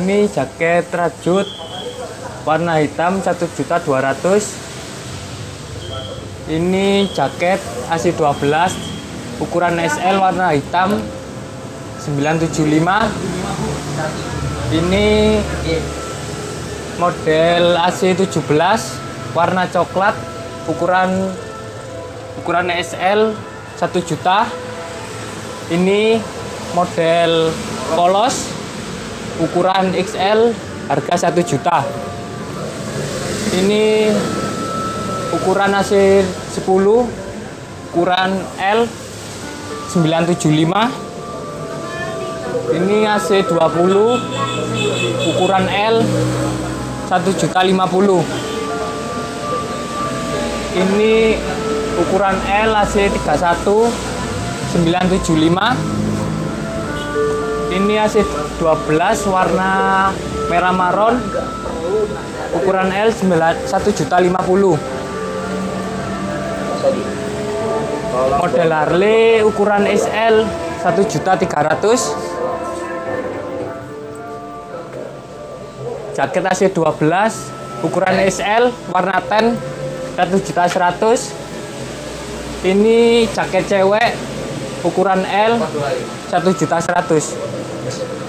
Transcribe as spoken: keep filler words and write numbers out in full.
Ini jaket rajut warna hitam satu juta dua ratus ribu. Ini jaket A C dua belas ukuran S L warna hitam sembilan tujuh lima. Ini model A C tujuh belas warna coklat ukuran ukuran S L satu juta. Ini model polos ukuran X L harga satu juta. Ini ukuran A C sepuluh ukuran L sembilan tujuh lima. Ini A C dua puluh ukuran L satu juta lima puluh. Ini ukuran L A C tiga puluh satu sembilan tujuh lima. Ini A C dua belas warna merah maron ukuran L satu juta lima puluh. Model Harley ukuran S L satu juta tiga ratus. Jaket A C dua belas ukuran S L warna tan satu juta seratus. Ini jaket cewek ukuran L satu juta seratus.